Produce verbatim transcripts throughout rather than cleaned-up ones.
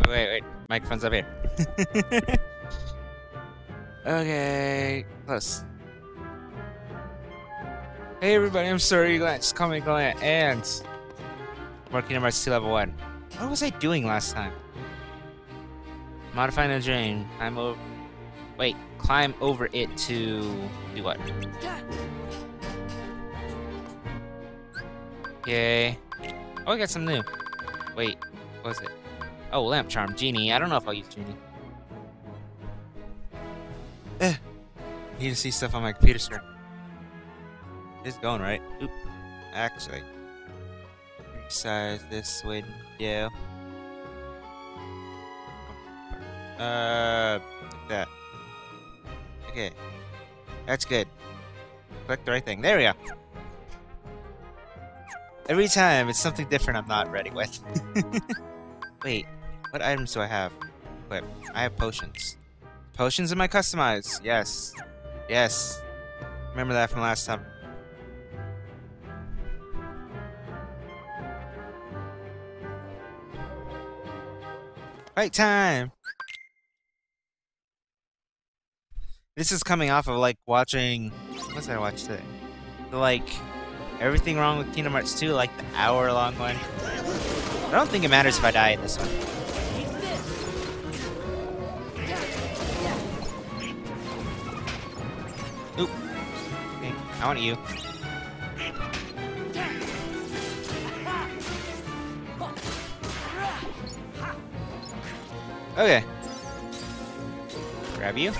wait, wait. Microphone's up here. Okay, close. Hey everybody, I'm SoraRyuuGalant, just call me Galant, and more Kingdom Hearts two Level one. What was I doing last time? Modifying the drain. Climb over... Wait, climb over it to... do what? Okay. Oh, I got some new. Wait, what was it? Oh, Lamp Charm. Genie. I don't know if I'll use Genie. Eh. Need to see stuff on my computer screen. It's going right. Oop. Actually. Resize this window. Uh, like that. Okay. That's good. Click the right thing. There we go. Every time, it's something different I'm not ready with. Wait, what items do I have? Wait, I have potions. Potions in my customize. Yes. Yes. Remember that from last time. Right time! This is coming off of, like, watching... What did I watch today? The, like, Everything Wrong with Kingdom Hearts two, like, the hour-long one. I don't think it matters if I die in this one. Oop. Okay, I want you. Okay. Grab you.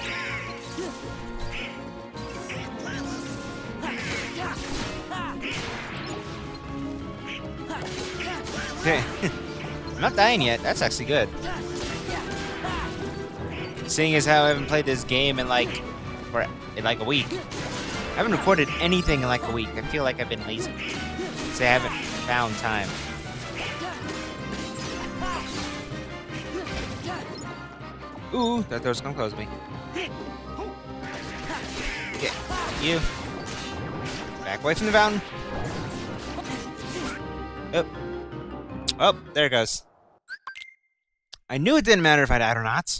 Okay. I'm not dying yet. That's actually good. Seeing as how I haven't played this game in like for in like a week. I haven't recorded anything in like a week. I feel like I've been lazy. So I haven't found time. Ooh, that door's gonna close me. Okay, you. Back away from the fountain. Oh. Oh, there it goes. I knew it didn't matter if I died or not.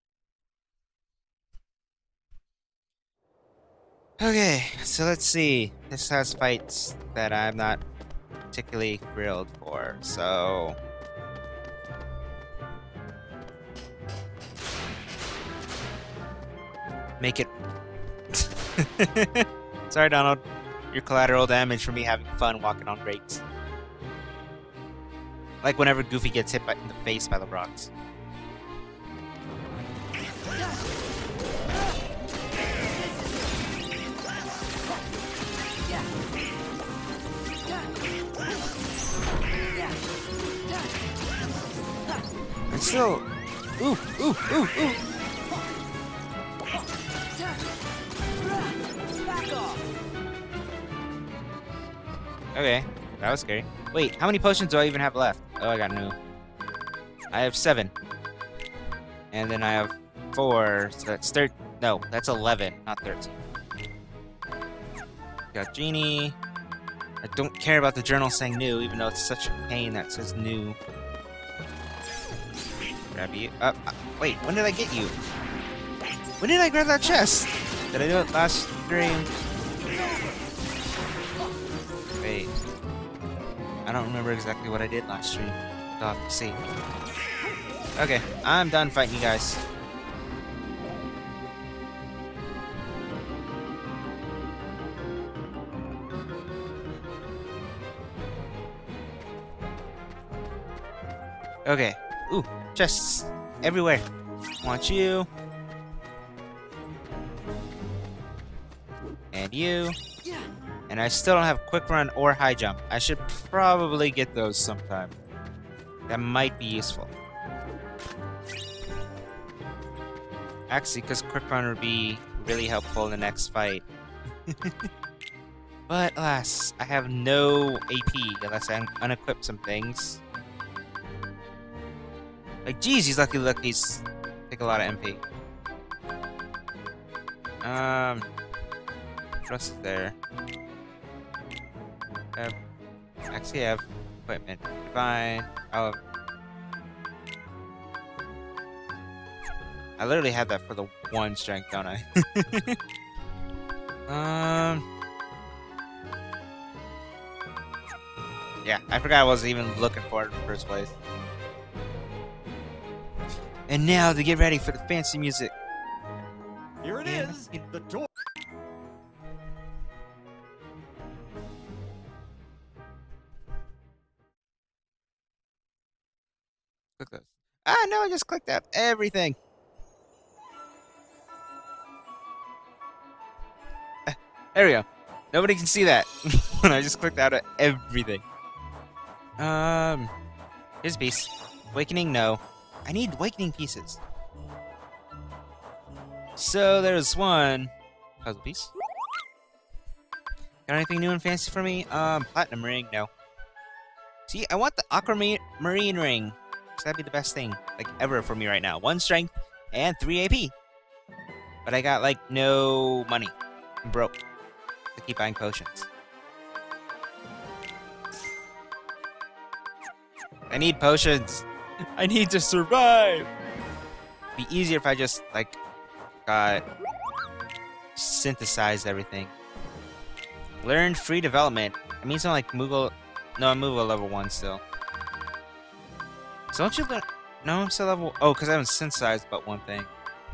Okay, so let's see. This has fights that I'm not particularly thrilled for, so... Make it... Sorry, Donald. Your collateral damage for me having fun walking on grapes. Like whenever Goofy gets hit by, in the face by the rocks. I'm still... Ooh, ooh, ooh, ooh! Okay, that was scary. Wait, how many potions do I even have left? Oh, I got new. I have seven. And then I have four, so that's thirteen. No, that's eleven, not thirteen. Got Genie. I don't care about the journal saying new, even though it's such a pain that says new. Grab you. Uh, uh, wait, when did I get you? When did I grab that chest? Did I do it last stream? Wait. I don't remember exactly what I did last stream. I'll have to see. Okay, I'm done fighting you guys. Okay. Ooh, chests everywhere. Want you. And you. And I still don't have quick run or high jump. I should probably get those sometime. That might be useful. Actually, because quick run would be really helpful in the next fight. But alas, I have no A P unless I unequip some things. Like, geez, these lucky luckies take a lot of M P. Um, what else is there? Uh, actually, I have equipment. Fine. Oh. I literally have that for the one strength, don't I? um. Yeah, I forgot I wasn't even looking for it in the first place. And now to get ready for the fancy music. Here it Yeah. is. The door. Click those. Ah, no, I just clicked out everything. Ah, there we go. Nobody can see that when I just clicked out of everything. Um, here's a piece. Awakening, no. I need awakening pieces. So there's one puzzle piece. Got anything new and fancy for me? Um, platinum ring, no. See, I want the aquamarine ring. So that'd be the best thing, like, ever for me right now. One strength and three A P. But I got, like, no money. I'm broke. To keep buying potions. I need potions. I need to survive. It'd be easier if I just, like, got synthesized everything. Learned free development. It means I'm like Moogle. No, I'm Moogle level one still. So don't you learn? No, I'm still level. Oh, because I haven't synthesized but one thing.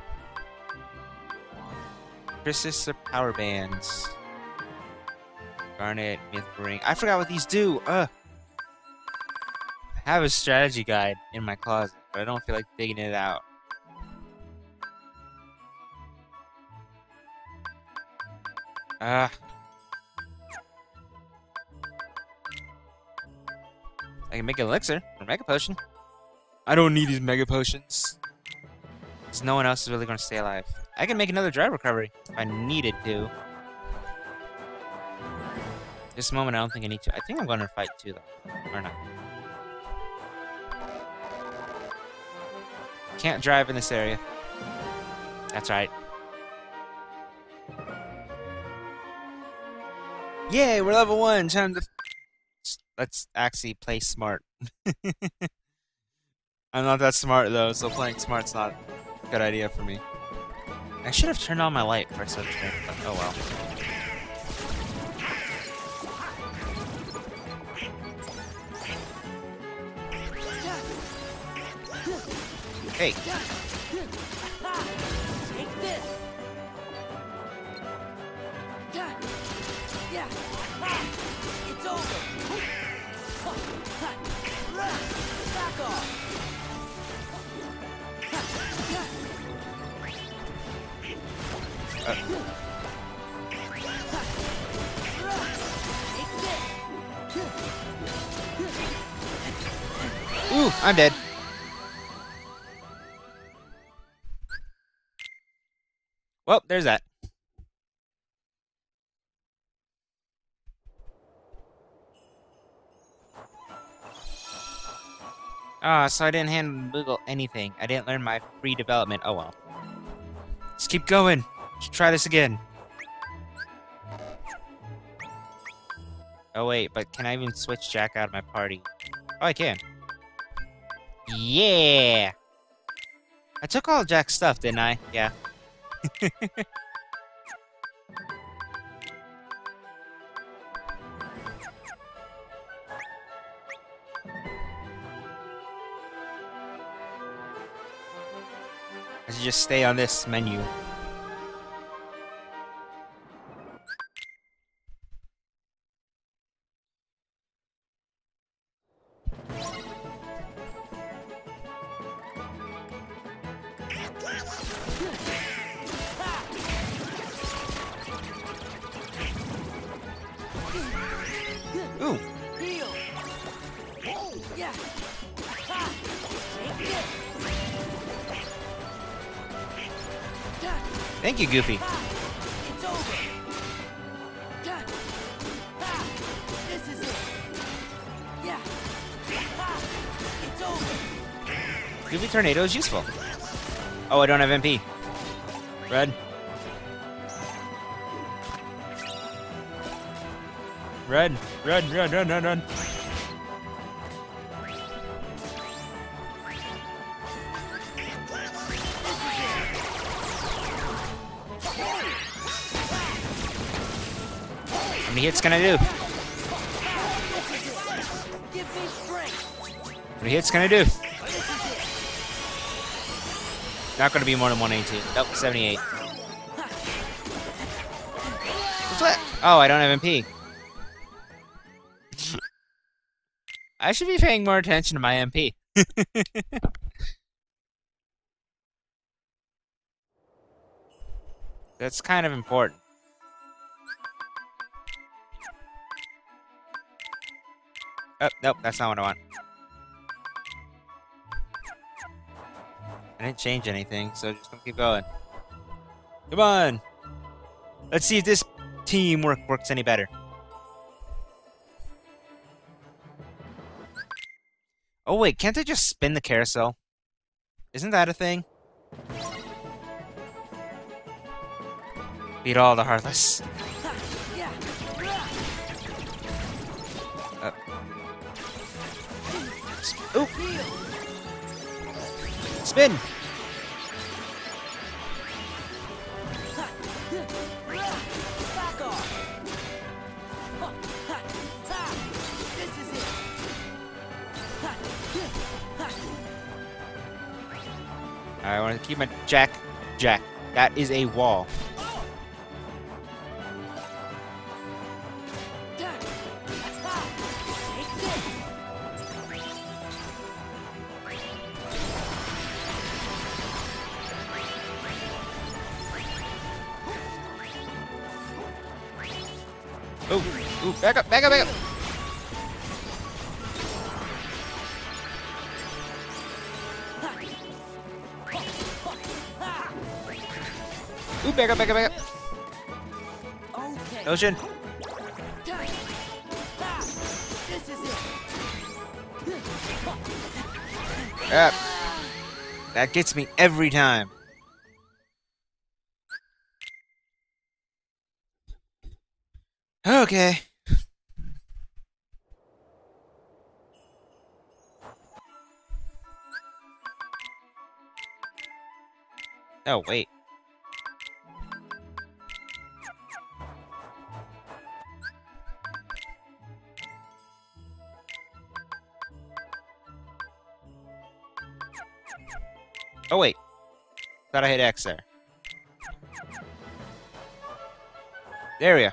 Persistent power bands. Garnet, myth ring. I forgot what these do. Ugh. I have a strategy guide in my closet, but I don't feel like digging it out. Ah. I can make an elixir or mega potion. I don't need these mega potions. Because no one else is really going to stay alive. I can make another drive recovery if I needed to. This moment, I don't think I need to. I think I'm going to fight too, though. Or not. Can't drive in this area. That's right. Yay, we're level one. Time to... Let's actually play smart. I'm not that smart, though, so playing smart's not a good idea for me. I should have turned on my light for a second, but oh well. Hey. Take this. Yeah. It's over. Back off. Uh. Ooh, I'm dead. Well, there's that. Ah, oh, so I didn't hand Google anything. I didn't learn my free development. Oh well. Let's keep going. Let's try this again. Oh wait, but can I even switch Jack out of my party? Oh, I can. Yeah! I took all Jack's stuff, didn't I? Yeah. I should just stay on this menu. Ooh. Yeah. Thank you, Goofy. It's over. This is it. Yeah. It's over. Goofy Tornado is useful. Oh, I don't have M P. Red. Red. Red, red, red, red, red. many hits can I do? Give me strength. How many hits can I do? Not gonna be more than one eighteen. Nope, seventy-eight. Flip! Oh, I don't have M P. I should be paying more attention to my M P. That's kind of important. Oh, nope, that's not what I want. I didn't change anything, so just gonna keep going. Come on! Let's see if this teamwork works any better. Oh wait, can't I just spin the carousel? Isn't that a thing? Beat all the Heartless. Uh. Oop! Spin! Back off. This is it. I want to keep my Jack. Jack. That is a wall. Ooh, ooh, back up, back up, back up! Ooh, back up, back up, back up! Okay. Ocean! This is it. Yep. That gets me every time. Okay. Oh, wait. Oh, wait. Thought I hit X there. There we go.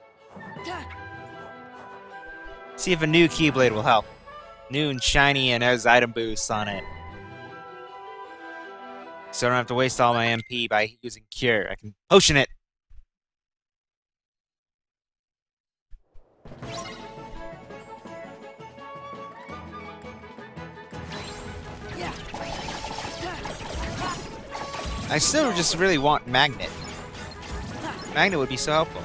See if a new Keyblade will help. New and shiny and has item boosts on it. So I don't have to waste all my M P by using Cure. I can potion it. I still just really want Magnet. Magnet would be so helpful.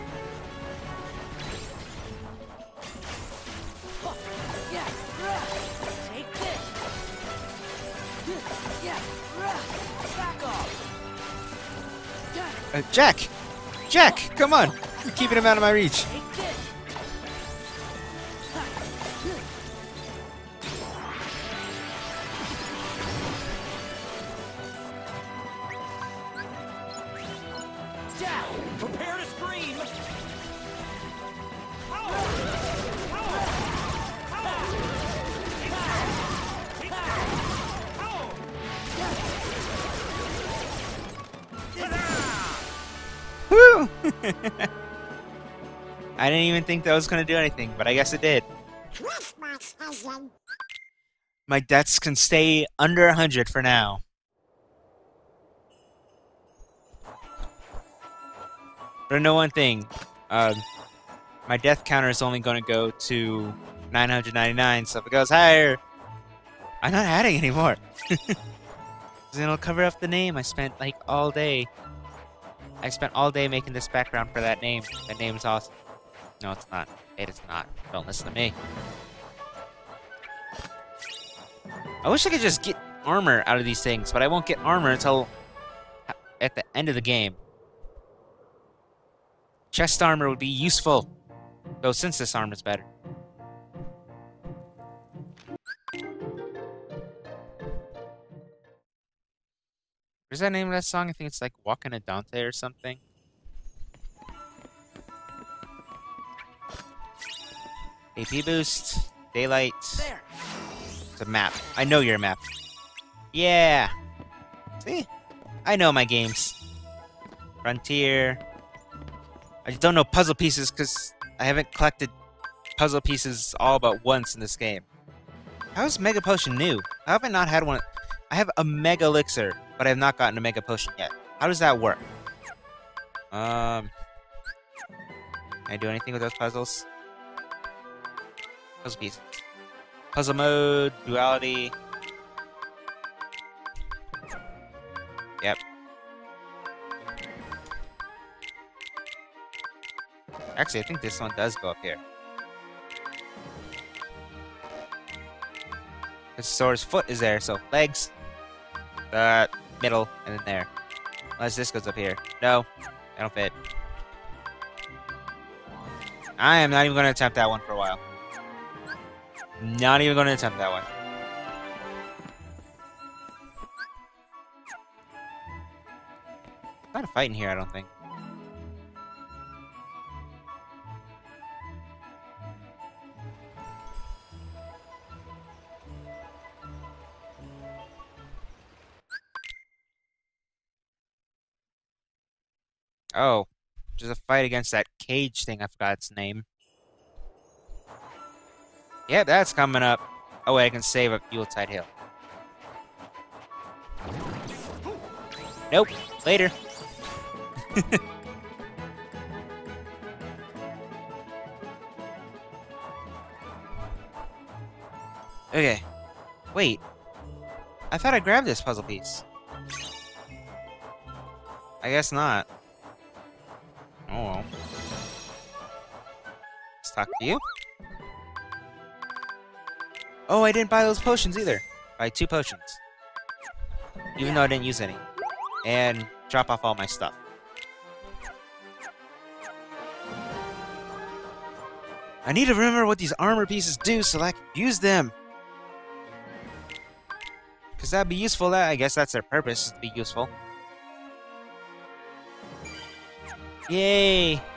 Uh, Jack! Jack! Come on! You're keeping him out of my reach. Jack, prepare to scream. Woo! I didn't even think that was going to do anything, but I guess it did. My deaths can stay under one hundred for now. But I know one thing. Um, my death counter is only going to go to nine hundred ninety-nine, so if it goes higher, I'm not adding anymore. Then it'll cover up the name I spent, like, all day. I spent all day making this background for that name. That name is awesome. No, it's not. It is not. Don't listen to me. I wish I could just get armor out of these things, but I won't get armor until at the end of the game. Chest armor would be useful, though since this armor is better. What's that name of that song? I think it's like Walking a Dante or something. A P boost. Daylight. There. It's a map. I know you're a map. Yeah. See? I know my games. Frontier. I just don't know puzzle pieces because I haven't collected puzzle pieces all but once in this game. How is Mega Potion new? How have I not had one? I have a Mega Elixir, but I have not gotten a Mega Potion yet. How does that work? Um, can I do anything with those puzzles? Puzzle pieces. Puzzle mode, duality. Yep. Actually, I think this one does go up here. Because Sora's foot is there, so legs, uh, middle, and then there. Unless this goes up here. No, I don't fit. I am not even going to attempt that one for a while. Not even going to attempt that one. Not a fight in here, I don't think. Oh, there's a fight against that cage thing. I forgot its name. Yeah, that's coming up. Oh, wait, I can save a Yuletide Hill. Nope. Later. Okay. Wait. I thought I grabbed this puzzle piece. I guess not. Oh well. Let's talk to you. Oh, I didn't buy those potions either. Buy two potions. Even though I didn't use any. And drop off all my stuff. I need to remember what these armor pieces do so that I can use them. Because that'd be useful. That I guess that's their purpose, is to be useful. Yay!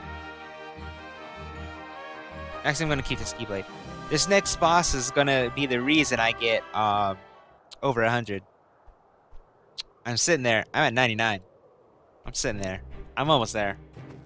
Actually, I'm going to keep this Keyblade. This next boss is going to be the reason I get um, over one hundred. I'm sitting there. I'm at ninety-nine. I'm sitting there. I'm almost there.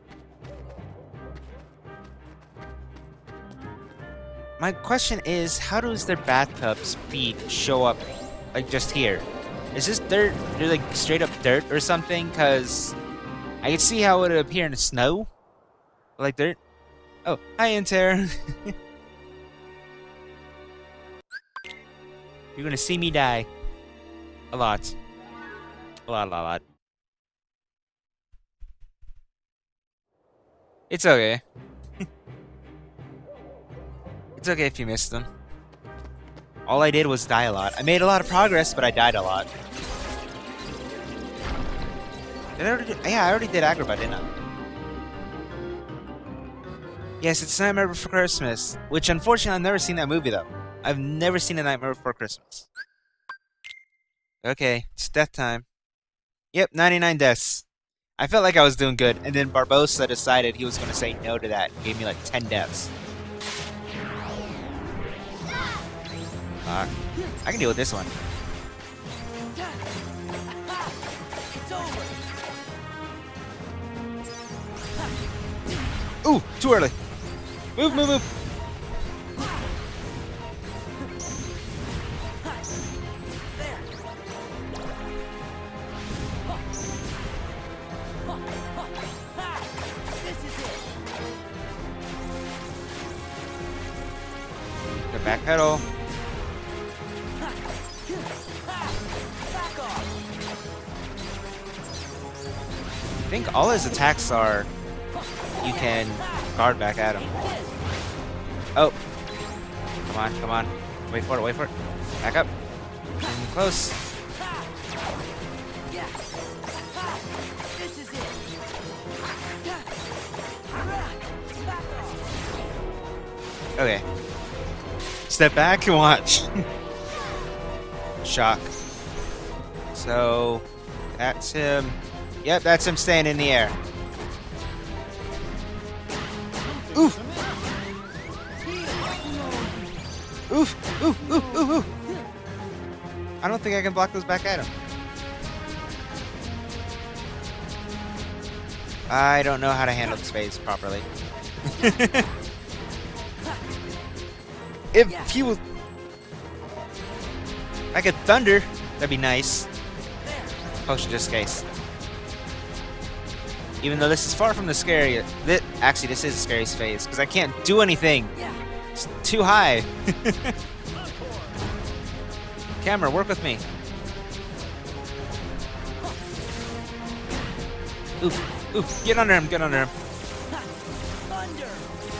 My question is, how does their bathtub's feet show up, like, just here? Is this dirt? They're, like, straight up dirt or something? Because I can see how it would appear in the snow. Like dirt. Oh, hi, Inter. You're gonna see me die. A lot. A lot, a lot, a lot. It's okay. It's okay if you missed them. All I did was die a lot. I made a lot of progress, but I died a lot. Did I already do, yeah, I already did Agrabah, didn't I? Yes, it's Nightmare Before Christmas. Which, unfortunately, I've never seen that movie, though. I've never seen A Nightmare Before Christmas. Okay, it's death time. Yep, ninety-nine deaths. I felt like I was doing good, and then Barbosa decided he was going to say no to that and gave me like ten deaths. Uh, I can deal with this one. Ooh, too early. Move, move, move. The back pedal. I think all his attacks are you can guard back at him. Oh. Come on, come on. Wait for it, wait for it. Back up. Getting close. Okay. Step back and watch. Shock. So, that's him. Yep, that's him staying in the air. Oof! Oof! Oof! Oof! Oof! Oof! I don't think I can block those back at him. I don't know how to handle this phase properly. If he was... I could thunder, that'd be nice. Potion just in case. Even though this is far from the scary... This, actually, this is the scariest phase, because I can't do anything. It's too high. Camera, work with me. Oof, oof, get under him, get under him. Thunder.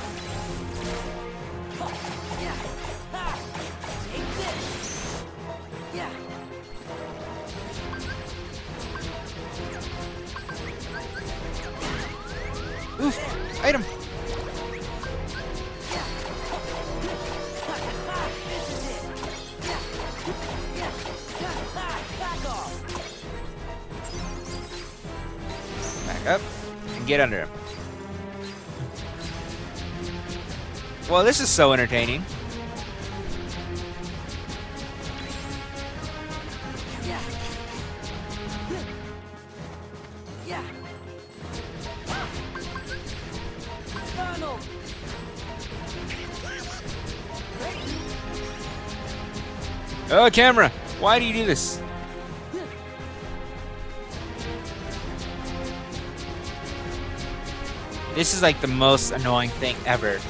Yeah. Ha. Take this. Yeah. Oof, item. Yeah. Ha. This is it. Yeah. Yeah. Ha. Back off. Back up and get under him. Well, this is so entertaining. Yeah. Yeah. Donald. Oh, camera! Why do you do this? This is like the most annoying thing ever.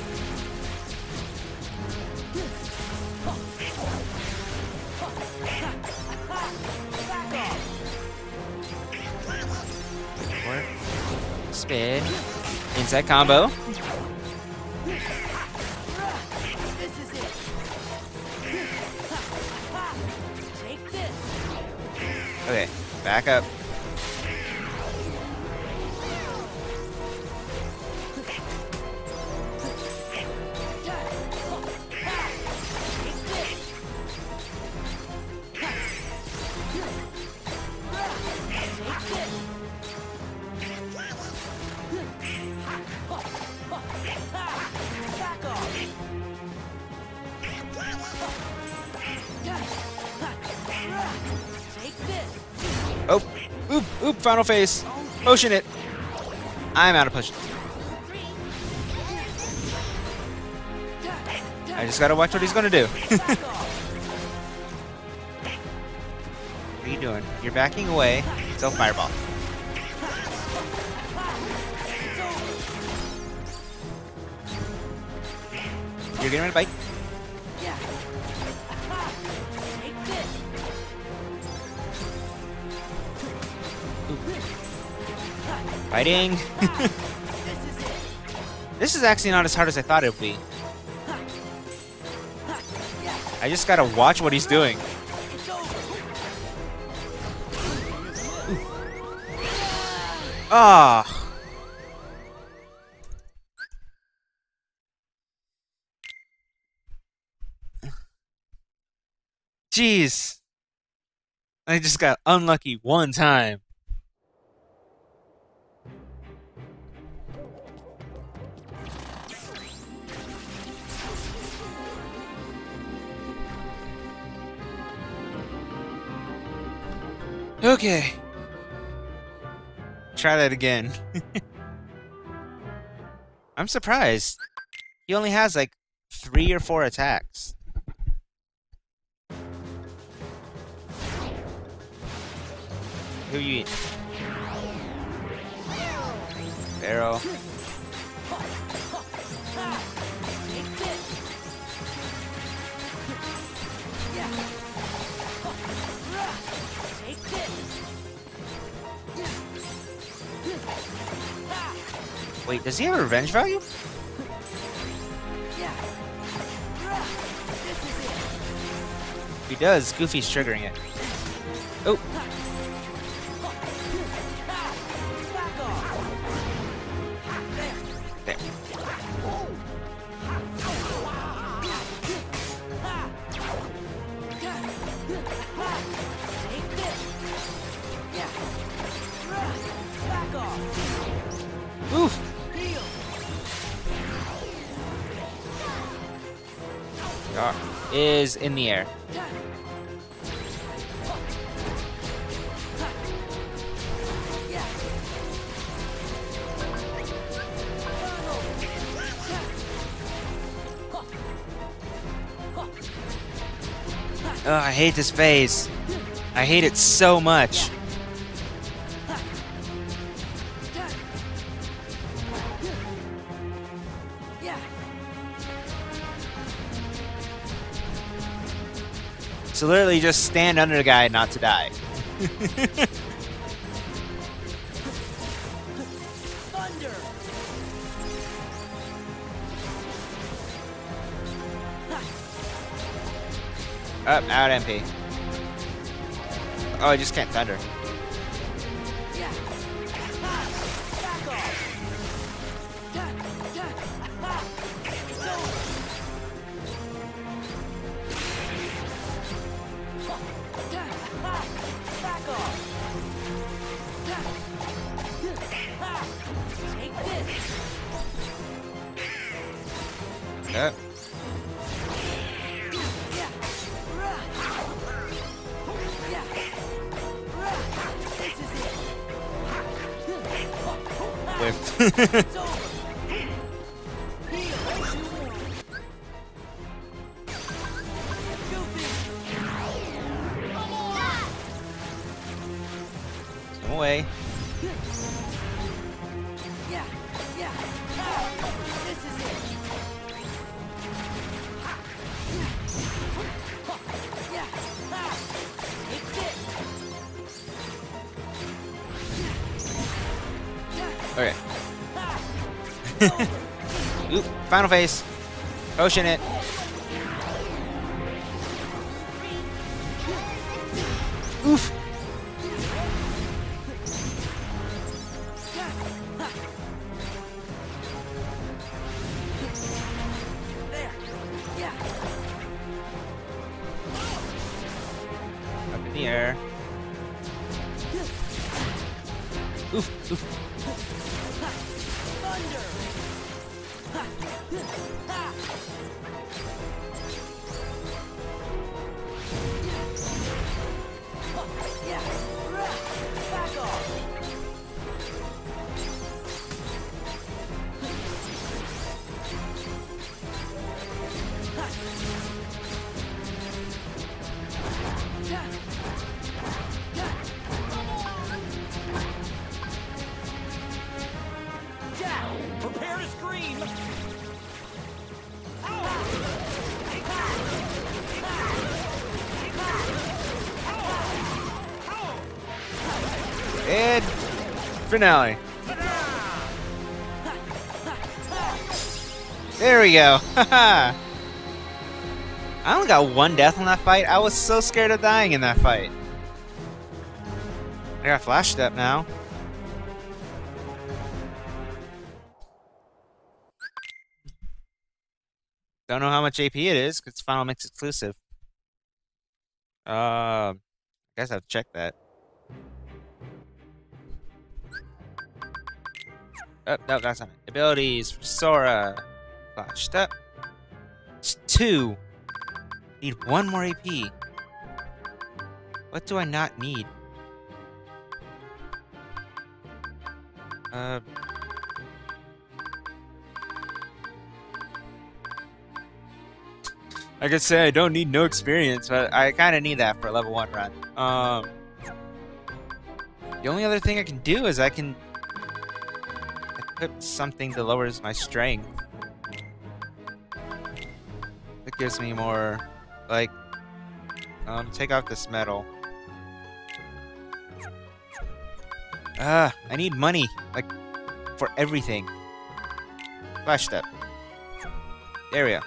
Forward. Spin. Inside combo. This is it. Take this. Okay, back up. Oh, oop, oop, final phase. Potion it. I'm out of potion. I just gotta watch what he's gonna do. What are you doing? You're backing away. So fireball. You're getting ready to bite. Fighting. This is actually not as hard as I thought it would be. I just gotta watch what he's doing. Ah. Jeez. I just got unlucky one time. Okay. Try that again. I'm surprised. He only has like three or four attacks. Who you eat? Barrel. Wait, does he have a revenge value? If he does, Goofy's triggering it. Oh. There. Oof. God. is in the air. Oh, I hate this phase. I hate it so much. So literally just stand under the guy not to die. Thunder. Up, out M P. Oh, I just can't thunder. Yeah. Back off. Back off. Take this. Up. Whiffed. Come away. Yeah, yeah. This is it. Yeah. Take this. Okay. Oop, final phase. Potion it. Oof. There. Yeah. Up in the air. Oof, oof. Thunder. Yeah. Back off. Jack, prepare to scream. And finale. There we go. Haha. I only got one death in that fight. I was so scared of dying in that fight. I got flash step now. Don't know how much A P it is because it's Final Mix exclusive. Uh, I guess I have to check that. Oh, no, that's not it. Abilities for Sora. Flash step. It's two. Need one more A P. What do I not need? Uh. I could say I don't need no experience, but I kind of need that for a level one run. Um. The only other thing I can do is I can equip something that lowers my strength. It gives me more, like, um, take off this metal. Ah, I need money, like, for everything. Flash step. There we go.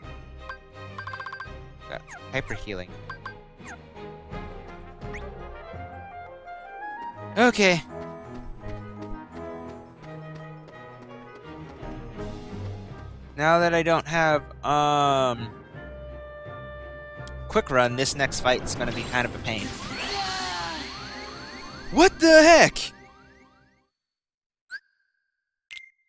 Got hyper healing. Okay. Now that I don't have, um, quick run, this next fight's gonna be kind of a pain. What the heck?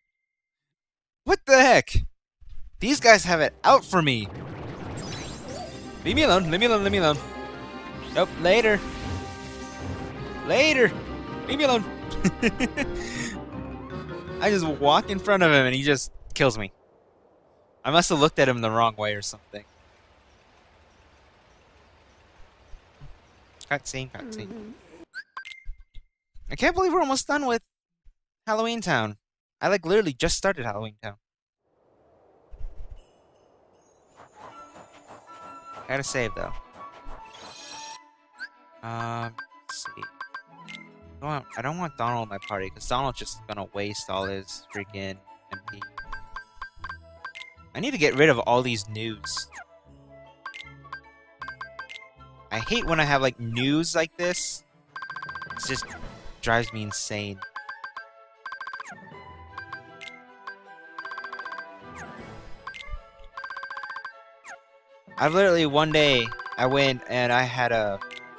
What the heck? These guys have it out for me. Leave me alone, leave me alone, leave me alone. Nope, later. Later. Leave me alone. I just walk in front of him and he just kills me. I must have looked at him the wrong way or something. Cutscene, cutscene. I can't believe we're almost done with Halloween Town. I like literally just started Halloween Town. Gotta save though. Um, let's see. I don't want, I don't want Donald in my party because Donald's just gonna waste all his freaking M P. I need to get rid of all these news. I hate when I have like news like this. It just drives me insane. I've literally one day I went and I had a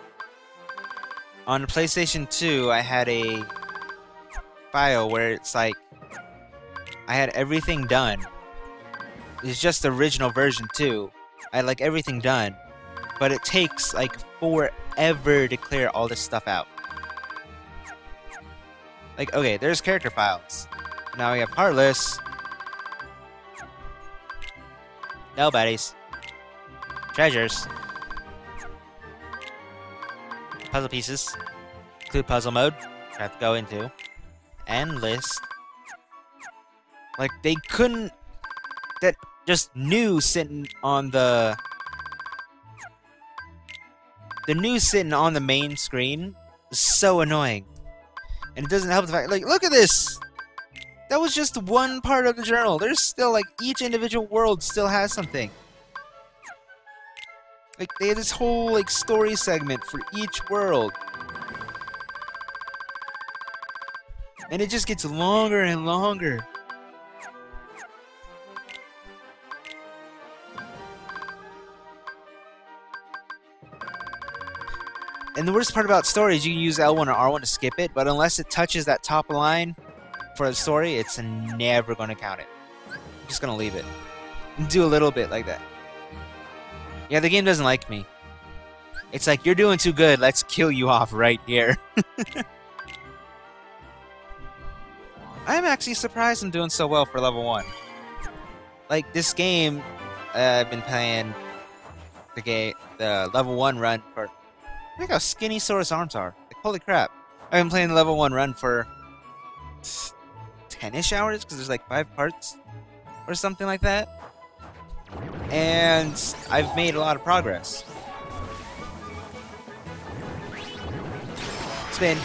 on the PlayStation two I had a file where it's like I had everything done. It's just the original version too. I had like everything done, but it takes like forever to clear all this stuff out. Like, okay, there's character files. Now we have Heartless. Nobodies. Treasures. Puzzle pieces. Include puzzle mode. I have to go into. And list. Like, they couldn't... That just new sitting on the... The news sitting on the main screen is so annoying. And it doesn't help the fact, like, look at this! That was just one part of the journal. There's still, like, each individual world still has something. Like, they have this whole, like, story segment for each world. And it just gets longer and longer. And the worst part about stories, you can use L one or R one to skip it, but unless it touches that top line for the story, it's never going to count it. I'm just going to leave it. And do a little bit like that. Yeah, the game doesn't like me. It's like, you're doing too good, let's kill you off right here. I'm actually surprised I'm doing so well for level one. Like, this game, uh, I've been playing the game, the level one run for... Look how skinny Sora's arms are. Like, holy crap. I've been playing the level one run for ten-ish hours, because there's like five parts or something like that. And I've made a lot of progress. Spin.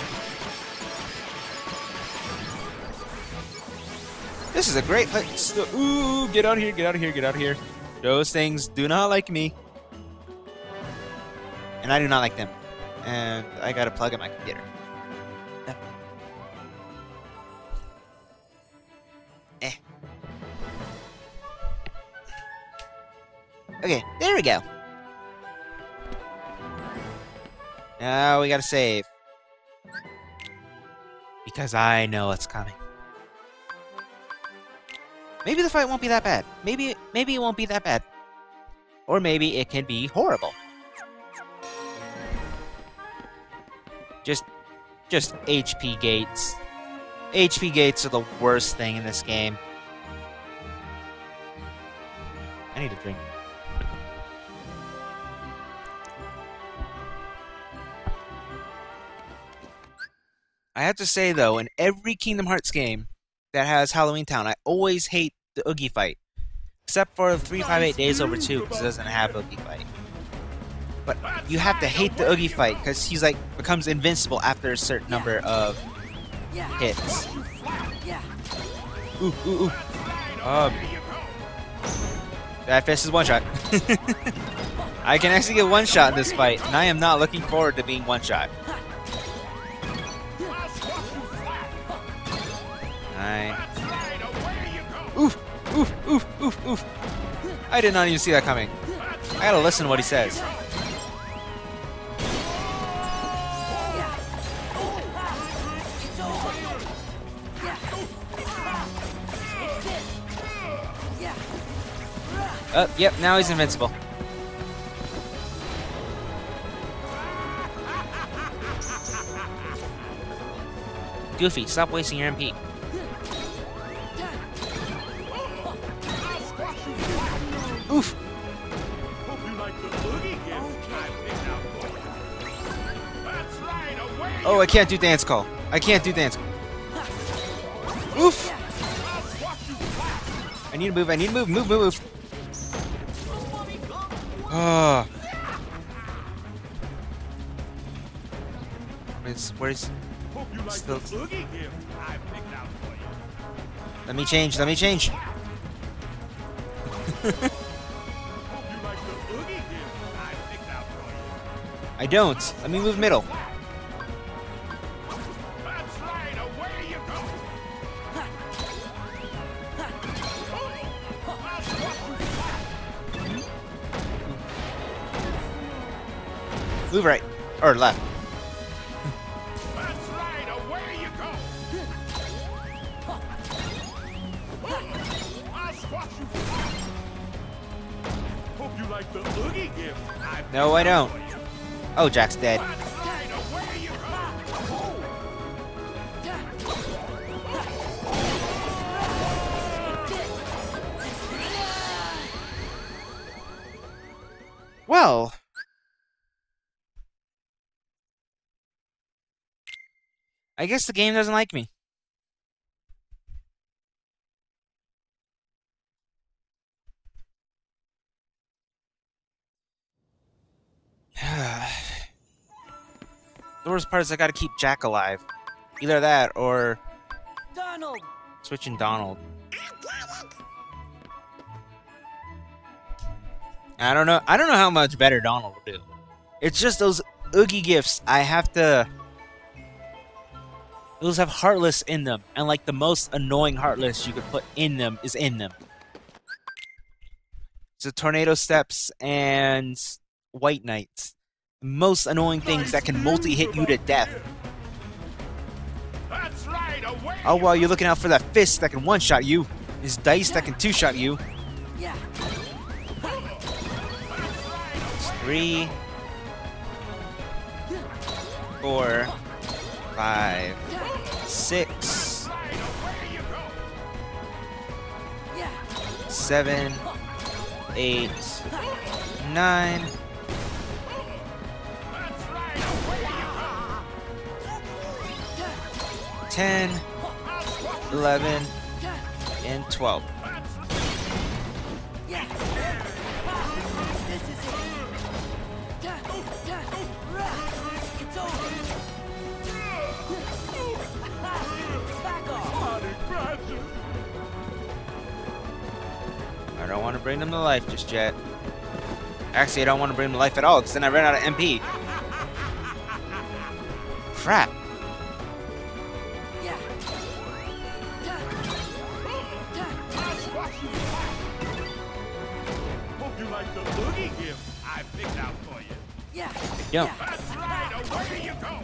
This is a great place. Ooh, get out of here, get out of here, get out of here. Those things do not like me. And I do not like them. And I gotta plug in my computer. Eh. Okay, there we go. Now we gotta save. Because I know what's coming. Maybe the fight won't be that bad. Maybe, maybe it won't be that bad. Or maybe it can be horrible. Just, just H P gates. H P gates are the worst thing in this game. I need a drink. I have to say though, in every Kingdom Hearts game that has Halloween Town, I always hate the Oogie fight. Except for three five eight Days Over two, because it doesn't have Oogie fight. But you have to hate the Oogie fight, because he's like, becomes invincible after a certain number of hits. Ooh, ooh, ooh. Um, that fist is one shot. I can actually get one shot in this fight, and I am not looking forward to being one shot. Nine. Oof, oof, oof, oof, oof. I did not even see that coming. I gotta listen to what he says. Oh, yep, now he's invincible. Goofy, stop wasting your M P. Oof. Hope you like the boogie gift I picked out for you. That's right, away Oh, I can't do dance call. I can't do dance call. Oof. I'll squash you flat. I need to move. I need to move. Move, move, move. Oh. Where's, where's... Hope you like Still- the boogie gift I picked out for you. Let me change. Let me change. Hope you like the boogie gift I picked out for you. I don't. Let me move middle. That's right, away you go. I'll squash you flat. Move right. Or left. That's right, away you go. I'll squash you flat. Hope you like the boogie gift I picked No, I out don't. for you. Oh, Jack's dead. That's right, away you go. Well. I guess the game doesn't like me. The worst part is I gotta keep Jack alive. Either that or Donald! switching Donald. I don't know. I don't know how much better Donald will do. It's just those Oogie gifts. I have to. Those have Heartless in them, and like the most annoying Heartless you could put in them is in them. So Tornado Steps and White Knights. Most annoying things that can multi-hit you to death. That's right, away. Oh, well, you're looking out for that fist that can one-shot you. This dice that can two-shot you. Yeah. Three, four, five, six, Yeah. seven, eight, nine, ten, eleven, and twelve. Yeah. This is it. It's over. Back off. I don't want to bring them to life just yet. Actually, I don't want to bring them to life at all, because then I ran out of M P. Crap. Yeah. Hope you like the boogie gift I picked out for you. Yeah. Yo. That's right, away you go.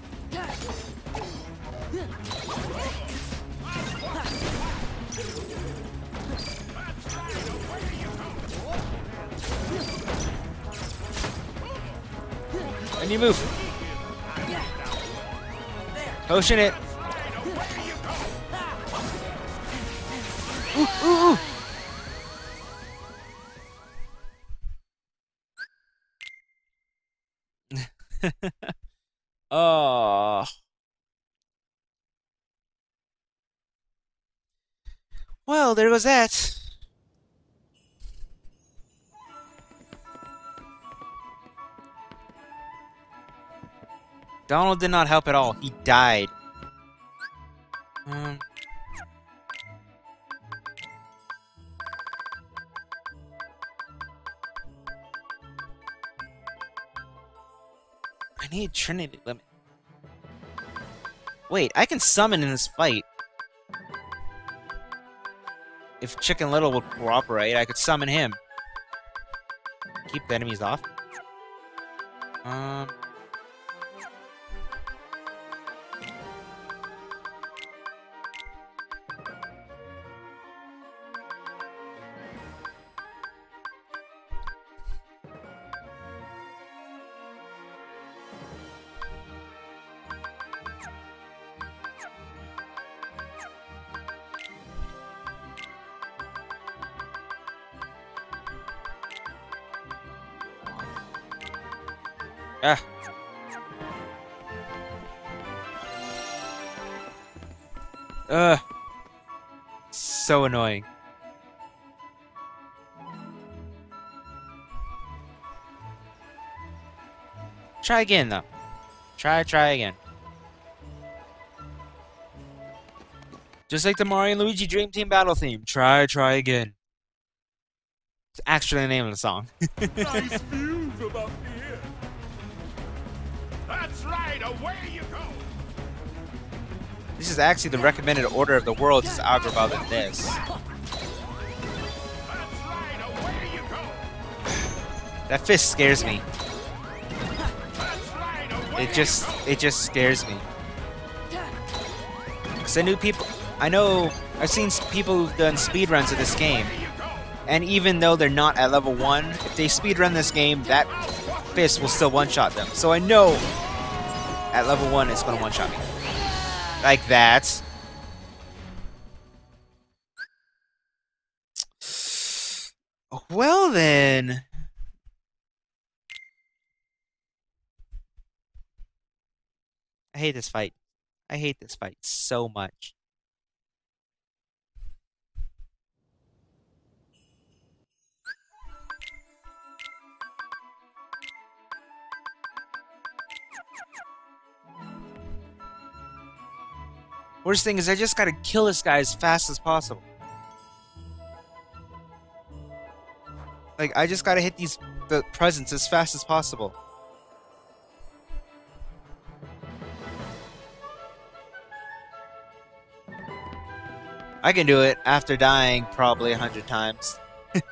And you move. Potion it. Ooh, ooh, ooh. Oh. Well, there goes that. Donald did not help at all. He died. Um. I need Trinity Limit. Wait, I can summon in this fight. If Chicken Little would cooperate, I could summon him. Keep the enemies off. Um. Ah. Ugh. So annoying. Try again, though. Try, try again. Just like the Mario and Luigi Dream Team battle theme. Try, try again. It's actually the name of the song. Nice views above here. That's right, away you go. This is actually the recommended order of the world's algorithm than this. That's right, away you go. That fist scares me. That's right, away It just, it just scares me. Cause I knew people, I know, I've seen s- people who've done speedruns of this game, and even though they're not at level one, if they speedrun this game, that fist will still one-shot them. So I know at level one it's gonna one-shot me. Like that. Well then. I hate this fight. I hate this fight so much. Worst thing is I just gotta kill this guy as fast as possible. Like, I just gotta hit these the presents as fast as possible. I can do it after dying probably a hundred times.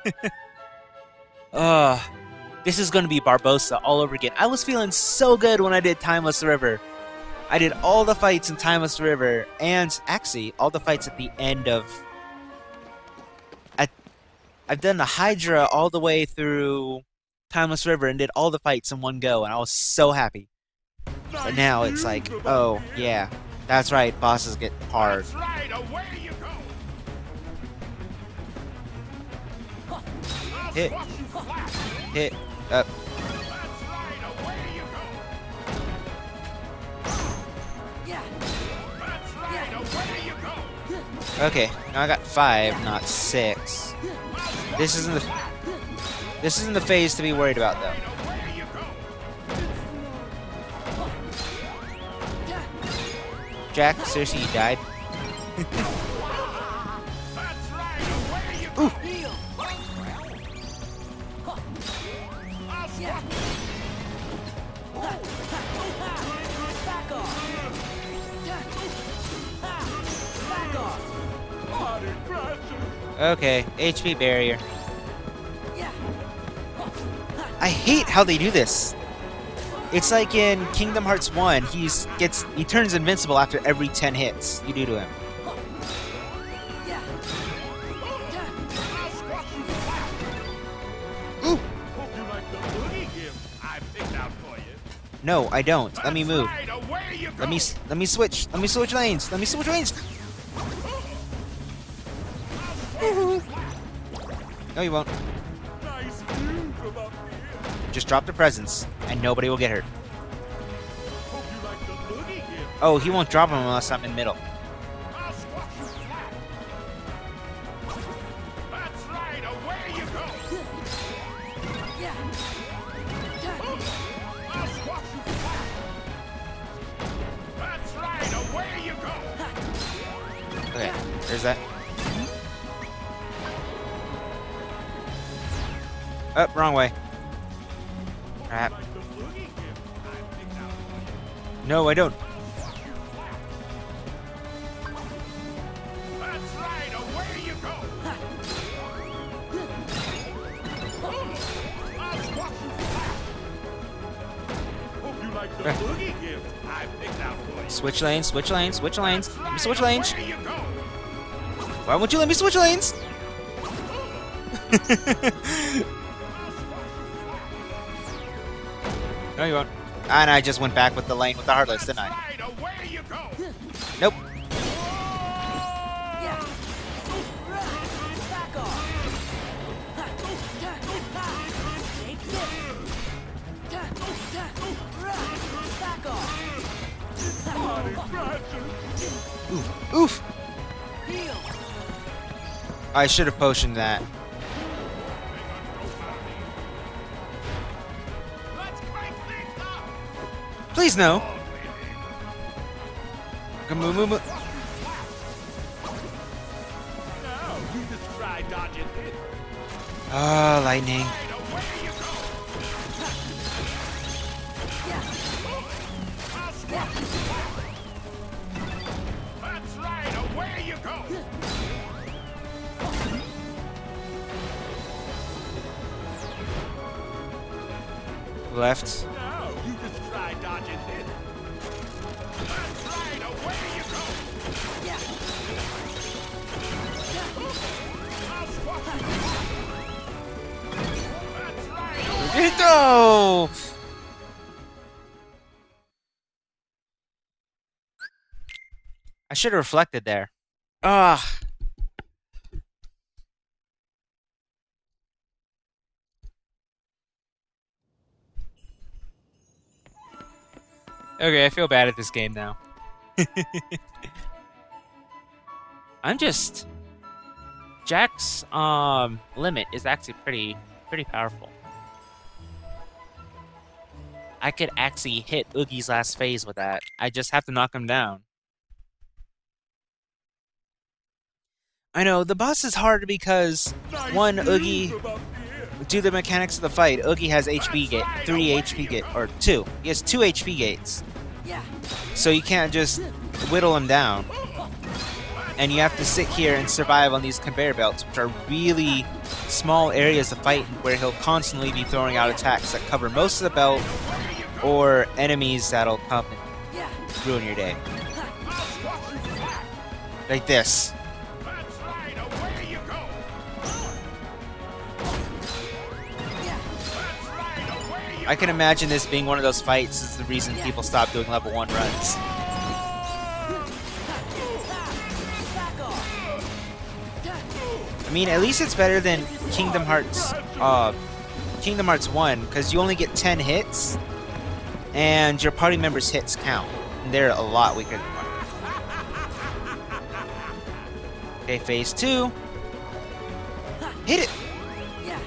Ugh. This is gonna be Barbossa all over again. I was feeling so good when I did Timeless River. I did all the fights in Timeless River, and actually, all the fights at the end of... I, I've done the Hydra all the way through Timeless River and did all the fights in one go, and I was so happy. But now it's like, oh, yeah, that's right, bosses get hard. That's right, away you go. Hit, hit, up. That's right, away you go. Yeah. That's right, away you go. Okay, now I got five, not six. This isn't the this isn't the phase to be worried about though. Away you go. Jack, seriously, you died? That's right, away you go. Heal. Yeah. Back off. Back off. Body crashes. Okay, H P barrier. Yeah. I hate how they do this. It's like in Kingdom Hearts one, he's gets he turns invincible after every ten hits you do to him. Yeah. I'll squash you flat. Ooh. Hope you like the boogie gift I picked out for you. No, I don't. Let me move. Right, away you go. Let me s- let me switch. Let me switch lanes. Let me switch lanes. No, you won't. Nice views above here. Just drop the presents, and nobody will get hurt. Hope you like the boogie gift. Oh, he won't drop them unless I'm in middle. I'll squash you flat. That's right, away you go. Yeah. I'll squash you flat. That's right, away you go. Okay, there's that. Up, wrong way. Crap. Like the boogie gift I picked out for you. No, I don't. That's right, away you go. I'll squash you flat. Hope you like the Eh. boogie gift I picked out for you. Switch lanes, switch lanes, switch lanes. Let me switch lanes. Away you go. Why won't you let me switch lanes? No, you won't. And I just went back with the lane with the Heartless, didn't I? Right, away you go. Nope. Yeah. Back off. Take this. Back off. Body crashing. Oof. Oof. Heal. I should have potioned that. Let's break things up. Please no. Come on, move, move. Now you just try dodging it. Ah, lightning. Right, away you go. I'll squash you flat. That's right, away you go. Left. Now you just try dodging it. That's right, away you go. Yeah. I'll squash you flat. That's right, away. No! I should have reflected there. Ah. Okay, I feel bad at this game now. I'm just... Jack's um limit is actually pretty pretty powerful. I could actually hit Oogie's last phase with that. I just have to knock him down. I know, the boss is hard because, one, Oogie, due to the mechanics of the fight, Oogie has H P gate, three H P gate, or two. He has two H P gates. Yeah. So you can't just whittle him down. And you have to sit here and survive on these conveyor belts, which are really small areas of fight where he'll constantly be throwing out attacks that cover most of the belt, or enemies that'll come Yeah. and ruin your day. Like this. That's right, away you go. Yeah. That's right, away you I can imagine this being one of those fights is the reason people stop doing level one runs. Back off. I mean, at least it's better than Kingdom Hearts, uh, Kingdom Hearts one, because you only get ten hits, and your party members' hits count, and they're a lot weaker than one. Okay, phase two. Hit it! Yeah.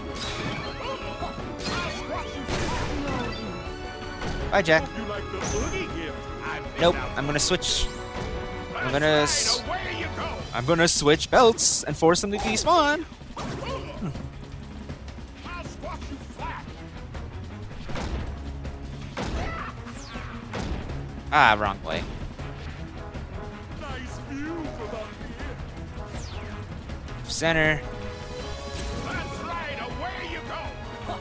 Bye, Jack. You like the boogie gift I picked Nope, out. I'm gonna switch. I'm That's gonna, right, s away you go. I'm gonna switch belts and force them to despawn. I'll squash you flat. Ah, wrong way. Nice view from up here. Center. That's right, away you go.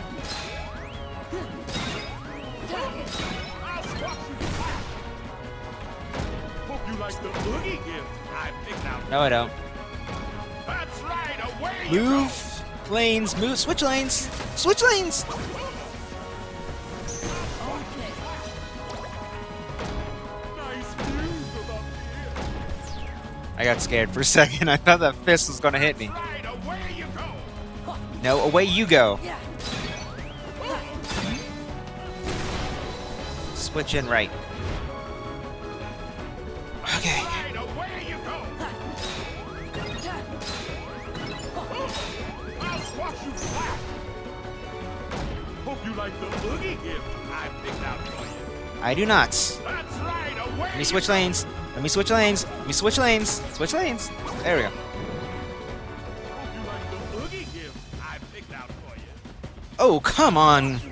I'll squash you flat. Hope you like the boogie gift I picked out. No, I don't. That's right, away you go. Move lanes, move, switch lanes, switch lanes. Okay. Nice view from up here. I got scared for a second. I thought that fist was gonna hit me. Right, away you go. No, away you go. Yeah. Switch in right. Okay. Right, away you go. I'll squash you flat. Hope you like the boogie gift I picked out for you. I do not. That's right, away Let me you switch go. lanes. Let me switch lanes. Let me switch lanes. Switch lanes. There we go. Hope you like the boogie gift I picked out for you. Oh, come on. Hope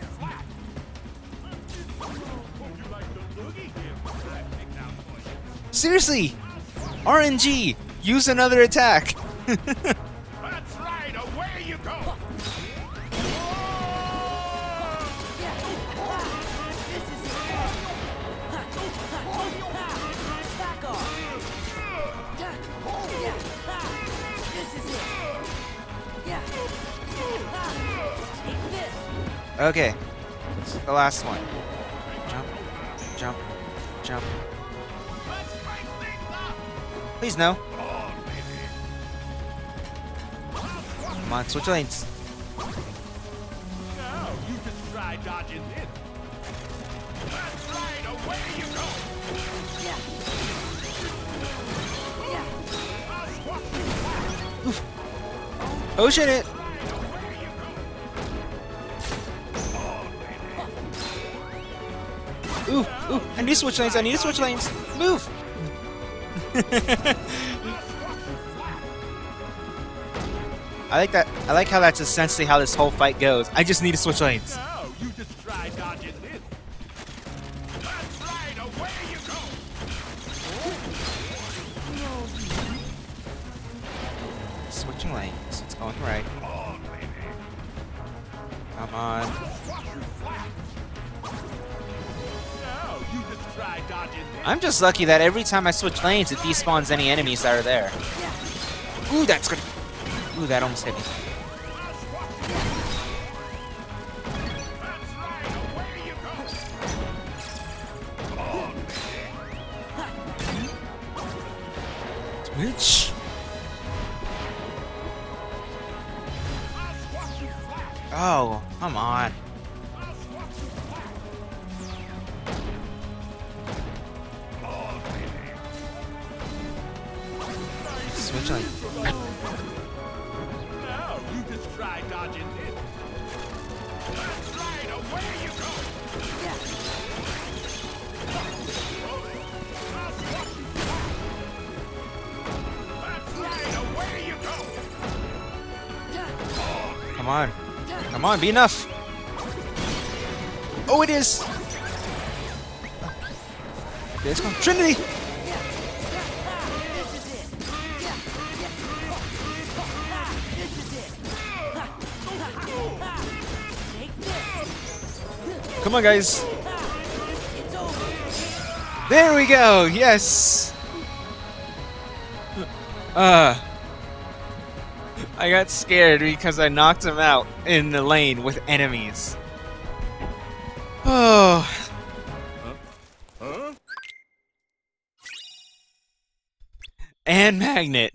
you like the boogie gift I picked out for you. Seriously. R N G. Use another attack. That's right, away you go. This is it. Back off. Yeah. This is it. Yeah. Take this. Okay. This is the last one. Jump. Jump. Jump. Let's break things up. Please no. Oh, baby. Come on, switch lanes. Now you just try dodging it. Oof. Potion it! Ooh, ooh, I need to switch lanes, I need to switch lanes! Move! I like that. I like how that's essentially how this whole fight goes. I just need to switch lanes. No, you just try dodging this. That's right, away you go. Switching lanes. It's going right. Come on. No, you just try dodging this. I'm just lucky that every time I switch lanes, it despawns any enemies that are there. Ooh, that's good. Ooh, that almost hit me. Twitch. Oh, come on. Switch lane. No, you just try dodging this. That's right, away you go. That's right, away you go. Come on. Come on, be enough. Oh, it is. Okay, let's go. Trinity. Come on, guys. There we go. Yes. Uh, I got scared because I knocked him out in the lane with enemies. Oh. Huh? And Magnet.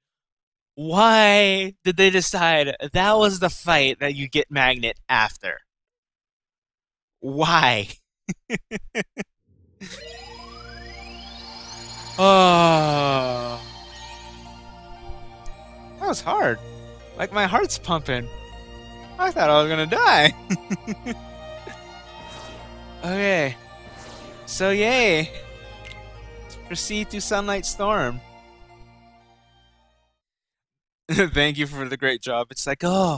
Why did they decide that was the fight that you get Magnet after? Why? Oh. That was hard. Like, my heart's pumping. I thought I was gonna die. Okay. So, yay. Let's proceed to Sunlight Storm. Thank you for the great job. It's like, oh.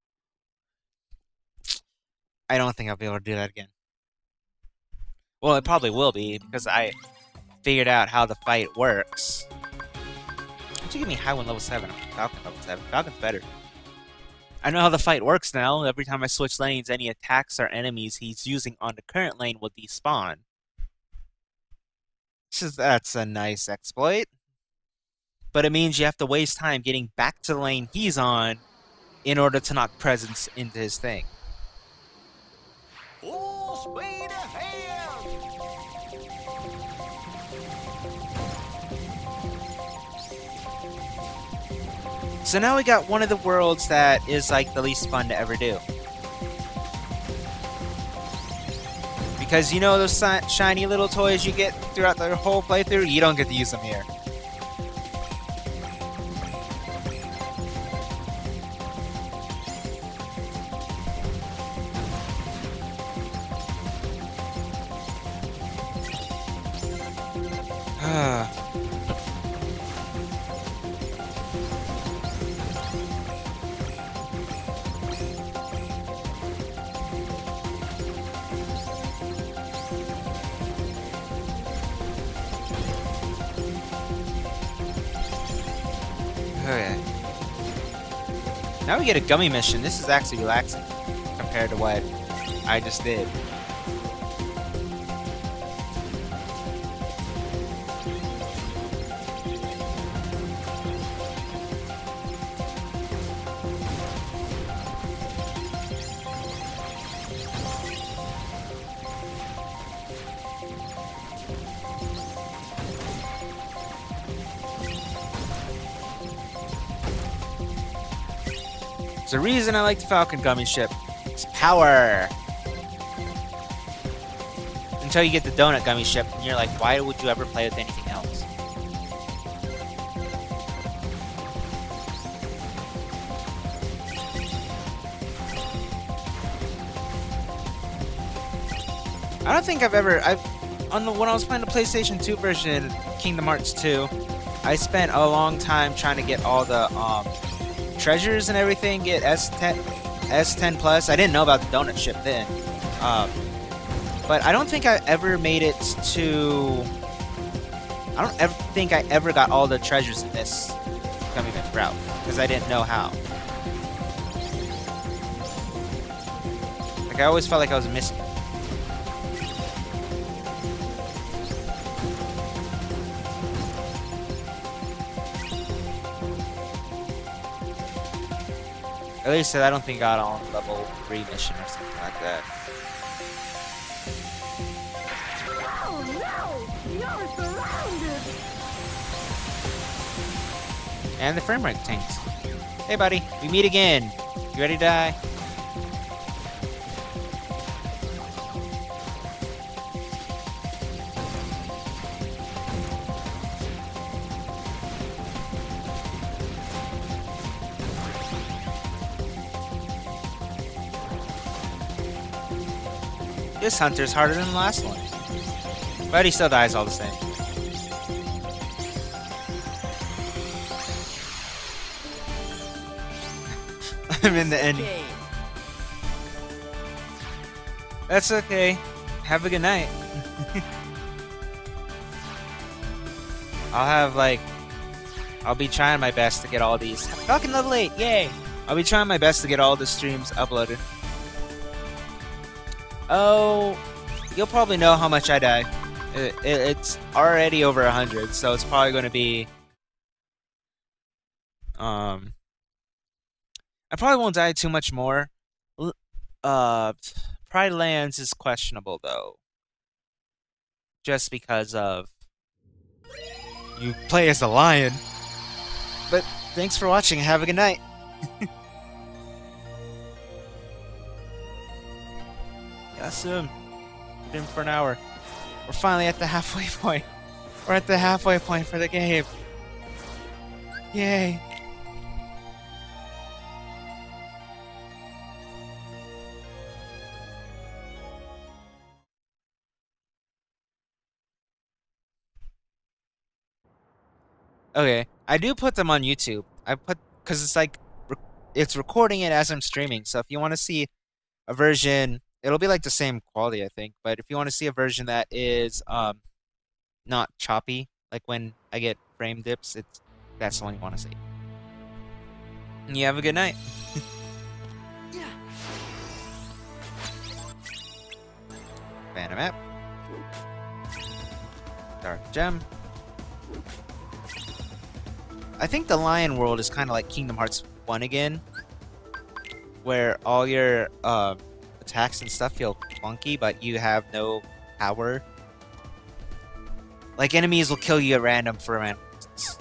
I don't think I'll be able to do that again. Well, it probably will be, because I figured out how the fight works. Why'd you give me high one level seven? Falcon level seven. Falcon's better. I know how the fight works now. Every time I switch lanes, any attacks or enemies he's using on the current lane will despawn. Just, that's a nice exploit. But it means you have to waste time getting back to the lane he's on in order to knock presence into his thing. Full speed ahead! So now we got one of the worlds that is like the least fun to ever do. Because you know those shiny little toys you get throughout the whole playthrough? You don't get to use them here. Okay. Now we get a gummy mission. This is actually relaxing compared to what I just did. There's a reason I like the Falcon Gummy Ship. It's power! And until you get the donut gummy ship, and you're like, why would you ever play with anything else? I don't think I've ever I've on the when I was playing the PlayStation two version, Kingdom Hearts two, I spent a long time trying to get all the um, treasures and everything. Get S ten, S ten plus. I didn't know about the donut ship then, um, but I don't think I ever made it to. I don't ever think I ever got all the treasures in this gummy event route because I didn't know how. Like I always felt like I was missing. At least I don't think I got on level three mission or something like that. Oh no! You're surrounded! And the frame rate tanks. Hey buddy, we meet again. You ready to die? This hunter's harder than the last one. But he still dies all the same. I'm in the ending. That's okay. Have a good night. I'll have like... I'll be trying my best to get all these... Falcon level eight! Yay! I'll be trying my best to get all the streams uploaded. Oh, you'll probably know how much I die. It, it, it's already over a hundred, so it's probably going to be... Um... I probably won't die too much more. Uh, Pride Lands is questionable, though. Just because of... You play as a lion. But thanks for watching. Have a good night. Awesome. Been for an hour. We're finally at the halfway point. We're at the halfway point for the game. Yay. Okay, I do put them on YouTube. I put because it's like it's recording it as I'm streaming. So if you want to see a version. It'll be like the same quality, I think. But if you want to see a version that is um, not choppy, like when I get frame dips, it's that's the one you want to see. And you have a good night. Banner map. Dark gem. I think the Lion World is kind of like Kingdom Hearts one again, where all your uh, attacks and stuff feel clunky, but you have no power. Like, enemies will kill you at random for random reasons.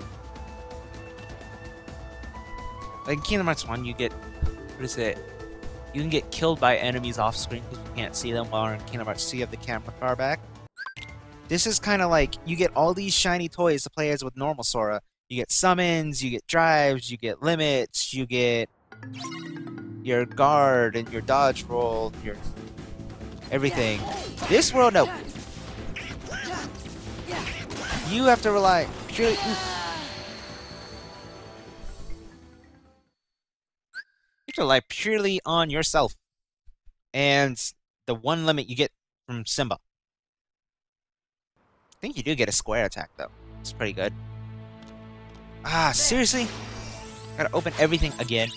Like in Kingdom Hearts one, you get... What is it? You can get killed by enemies off screen because you can't see them, while in Kingdom Hearts two you have the camera far back. This is kind of like, you get all these shiny toys to play as with normal Sora. You get summons, you get drives, you get limits, you get your guard and your dodge roll, your everything. This world, no. You have to rely purely. You have to rely purely on yourself and the one limit you get from Simba. I think you do get a square attack though. It's pretty good. Ah, seriously? Gotta open everything again.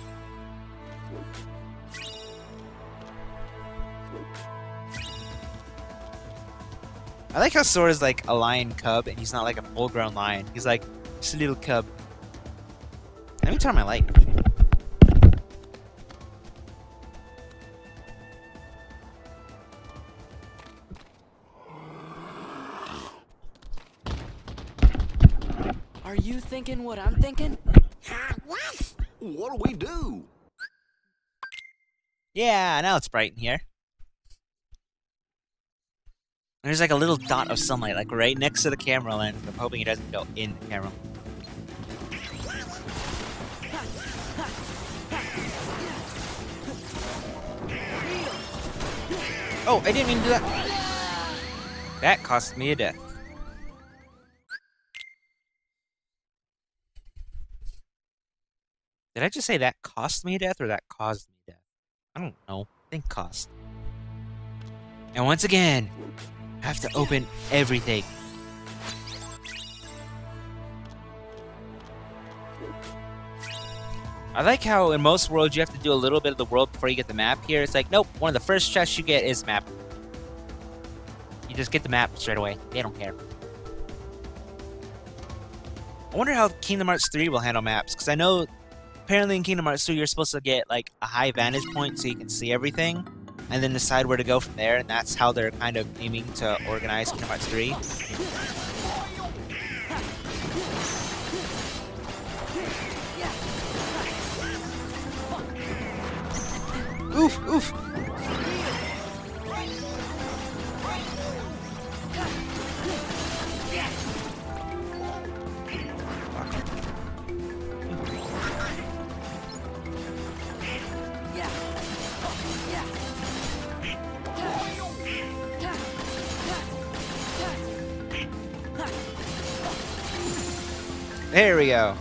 I like how Sora's like a lion cub and he's not like a full-grown lion. He's like just a little cub. Let me turn my light. Are you thinking what I'm thinking? What? What do we do? Yeah, now it's bright in here. There's like a little dot of sunlight, like right next to the camera lens. I'm hoping it doesn't go in the camera. Oh, I didn't mean to do that. That cost me a death. Did I just say that cost me a death or that caused me death? I don't know. I think cost. And once again, I have to open everything. I like how in most worlds you have to do a little bit of the world before you get the map. Here it's like, nope, one of the first chests you get is map. You just get the map straight away. They don't care. I wonder how Kingdom Hearts three will handle maps, because I know apparently in Kingdom Hearts two you're supposed to get like a high vantage point so you can see everything, and then decide where to go from there, and that's how they're kind of aiming to organize Kingdom Hearts three. Oof, oof. There we go.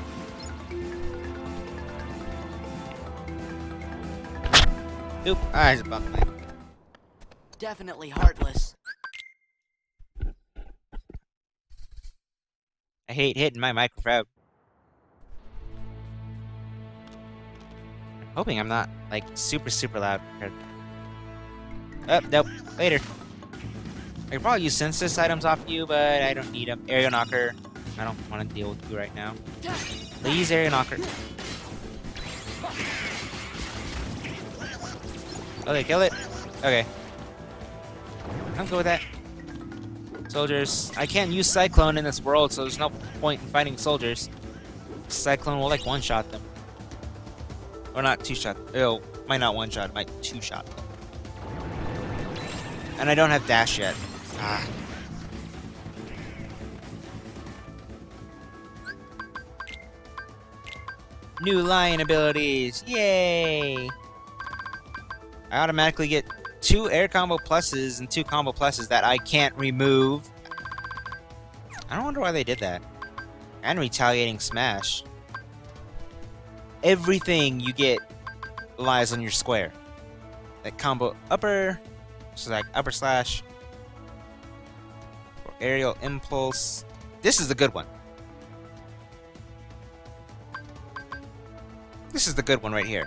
Oop, eyes above me. Definitely heartless. I hate hitting my microphone. I'm hoping I'm not, like, super, super loud. Oh, nope. Later. I could probably use census items off you, but I don't need them. Aerial Knocker. I don't want to deal with you right now. Please, Aerial Knocker. Okay, kill it. Okay. I'm good with that. Soldiers. I can't use Cyclone in this world, so there's no point in fighting soldiers. Cyclone will, like, one-shot them. Or not two-shot. Oh, might not one-shot, might two-shot them. And I don't have dash yet. Ah. New lion abilities! Yay! I automatically get two air combo pluses and two combo pluses that I can't remove. I don't wonder why they did that. And retaliating smash. Everything you get lies on your square. Like combo upper, so like upper slash, or aerial impulse. This is the good one. This is the good one right here.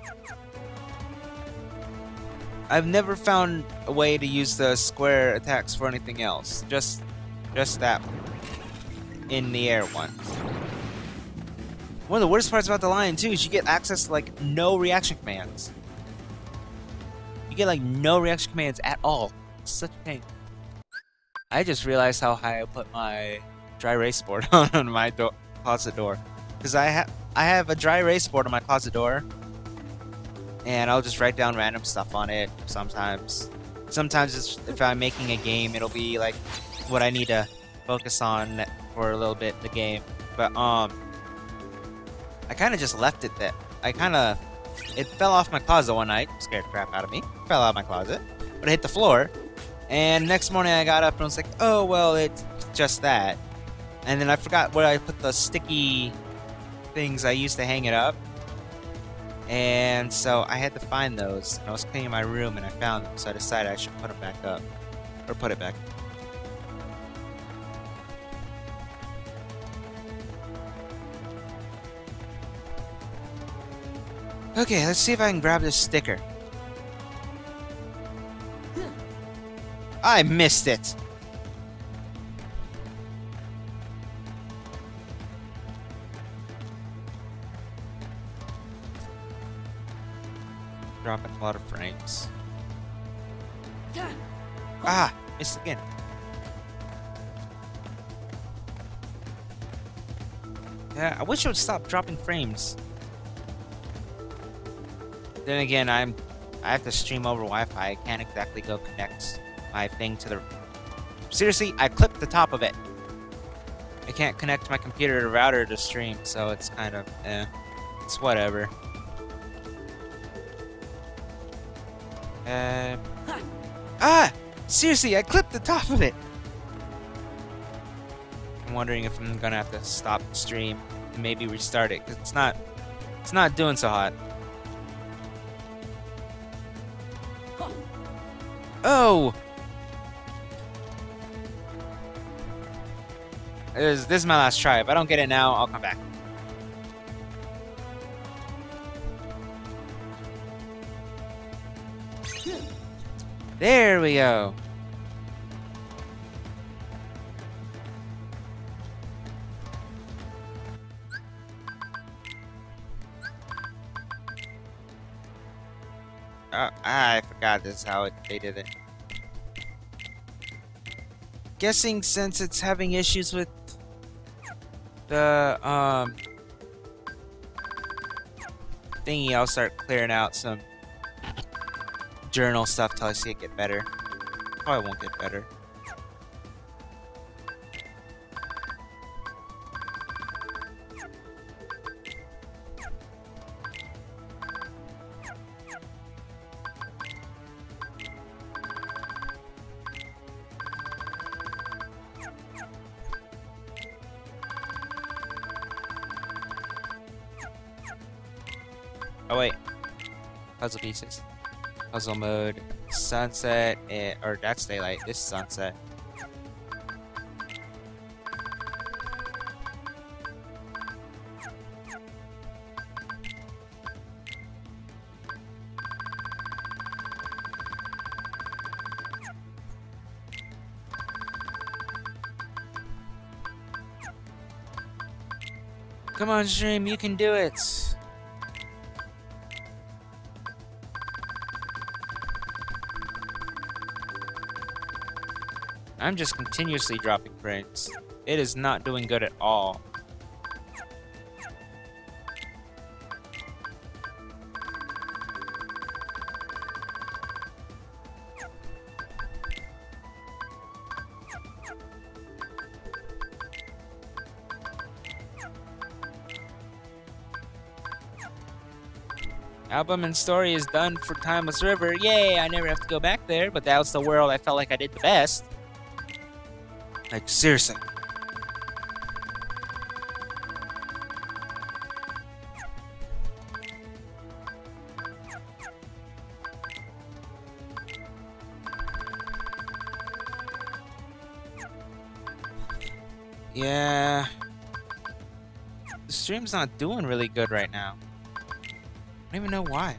I've never found a way to use the square attacks for anything else. Just, just that one. In the air one. One of the worst parts about the lion too is you get access to like no reaction commands. You get like no reaction commands at all. It's such a pain. I just realized how high I put my dry erase board on my do closet door. Because I have I have a dry erase board on my closet door. And I'll just write down random stuff on it sometimes. Sometimes it's, if I'm making a game, it'll be like what I need to focus on for a little bit in the game. But um, I kind of just left it there. I kind of, it fell off my closet one night, scared the crap out of me. Fell out of my closet, but it hit the floor. And next morning I got up and was like, oh well, it's just that. And then I forgot where I put the sticky things I used to hang it up. And so I had to find those. And I was cleaning my room and I found them, so I decided I should put them back up. Or put it back. Okay, let's see if I can grab this sticker. I missed it! Dropping a lot of frames. Ah! Missed again. Yeah, I wish it would stop dropping frames. Then again, I'm I have to stream over Wi-Fi. I can't exactly go connect my thing to the Seriously, I clipped the top of it. I can't connect my computer to router to stream, so it's kind of, eh. It's whatever. Uh, ah! Seriously, I clipped the top of it! I'm wondering if I'm gonna have to stop the stream and maybe restart it, because it's not, it's not doing so hot. Oh! This, this is my last try. If I don't get it now, I'll come back. There we go. Oh, I forgot this is how it, they did it. Guessing since it's having issues with the um thingy, I'll start clearing out some journal stuff till I see it get better. Probably won't get better. Oh wait, puzzle pieces. Puzzle mode, sunset, and, or that's daylight. This is sunset. Come on, stream, you can do it. I'm just continuously dropping frames. It is not doing good at all. Album and story is done for Timeless River. Yay, I never have to go back there, but that was the world I felt like I did the best. Like, seriously. Yeah. The stream's not doing really good right now. I don't even know why.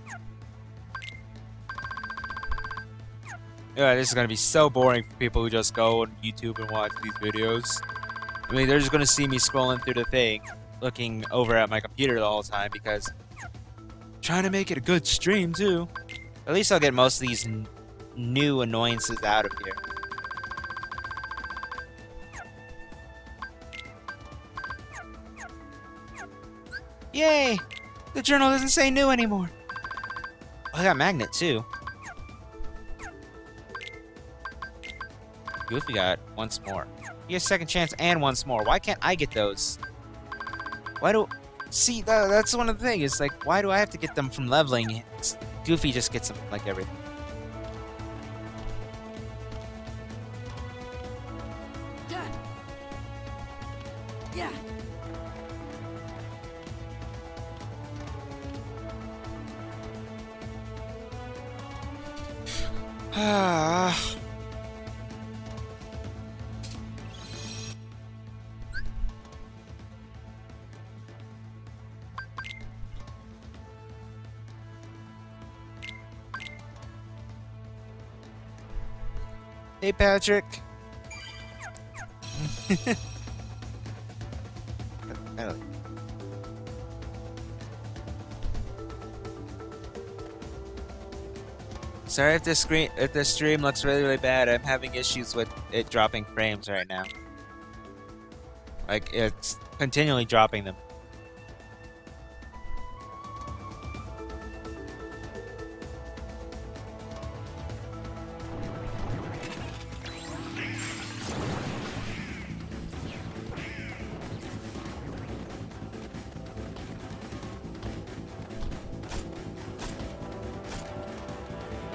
Yeah, this is gonna be so boring for people who just go on YouTube and watch these videos. I mean, they're just gonna see me scrolling through the thing, looking over at my computer the whole time because I'm trying to make it a good stream too. At least I'll get most of these n new annoyances out of here. Yay! The journal doesn't say new anymore. Oh, I got magnet too. Goofy got once more. He has second chance and once more. Why can't I get those? Why do... See, that, that's one of the things. It's like, why do I have to get them from leveling? It's, Goofy just gets them like everything. Done. Yeah. Ah. Hey, Patrick. Sorry if the screen, if the stream looks really, really bad. I'm having issues with it dropping frames right now. Like, it's continually dropping them.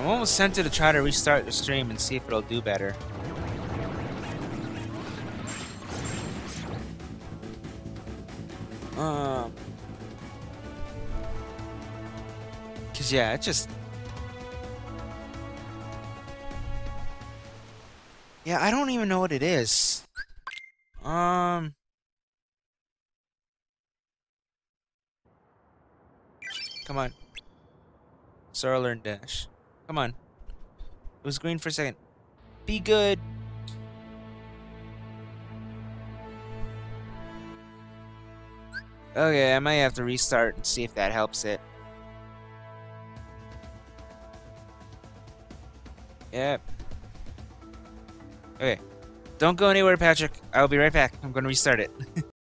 I'm almost tempted to try to restart the stream and see if it'll do better. Um, cause yeah, it just, yeah, I don't even know what it is. Um, come on, Sora learn dash. Come on, it was green for a second. Be good. Okay, I might have to restart and see if that helps it. Yep. Okay. Don't go anywhere, Patrick. I'll be right back. I'm going to restart it.